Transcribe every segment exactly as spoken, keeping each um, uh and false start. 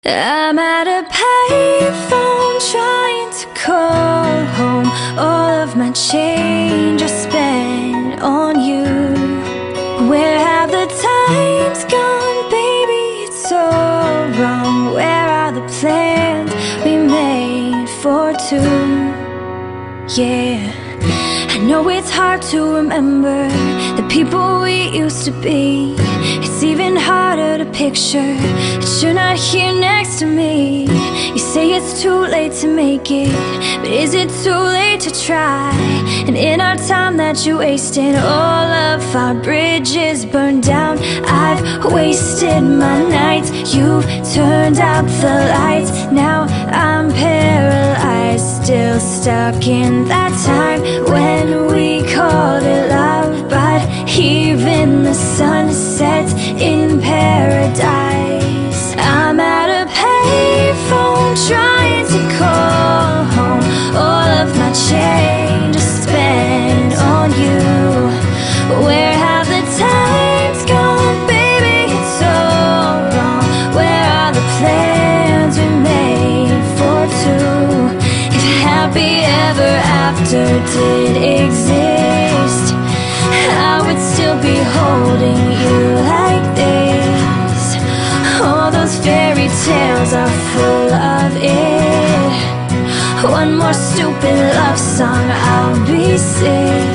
I'm at a payphone trying to call home. All of my change I spent on you. Where have the times gone, baby? It's so wrong. Where are the plans we made for two? Yeah, I know it's hard to remember the people we used to be. It's even harder to picture that you're not here next to me. You say it's too late to make it, but is it too late to try? And in our time that you wasted, all of our bridges burned down. I've wasted my nights, you've turned out the lights. Now I'm paralyzed, still stuck in that time when we called it love. But even the sun sets in paradise. I'm at a payphone trying to call home. All of my change I spent on you. Where have the times gone, baby? It's so wrong. Where are the plans we made for two? If happy ever after did exist, I would still be holding you like this. All those fairy tales are full of it. One more stupid love song, I'll be sick.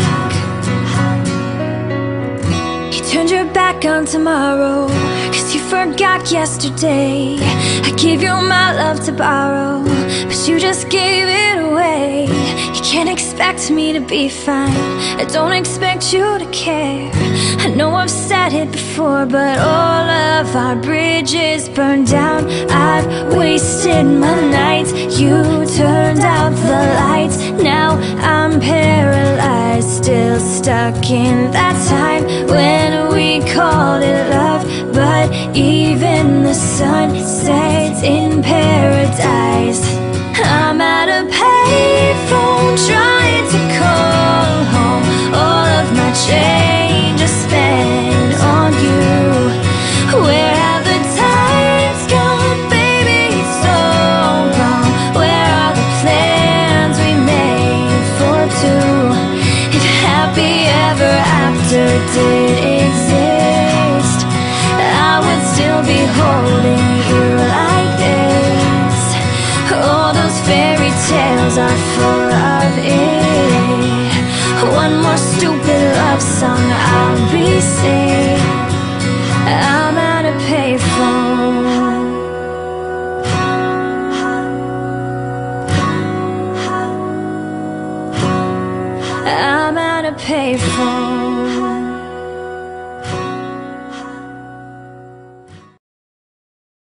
You turned your back on tomorrow, cause you forgot yesterday. I gave you my love to borrow, but you just gave it away. You can't expect me to be fine, I don't expect you to care. I know I've said it before, but all of our bridges burned down. I've wasted my nights, you turned out the lights. Now I'm paralyzed, still stuck in that time when we called it love. But even the sun sets in paradise. I'm at a payphone trying to call home. All of my change I spent on you. Where have the times gone, baby? It's so wrong. Where are the plans we made for two? If happy ever after did exist, I would still be holding you like this. All those fairy tales are full of it. One more stupid love song, I'll be sick. I'm at a payphone. I'm at a payphone.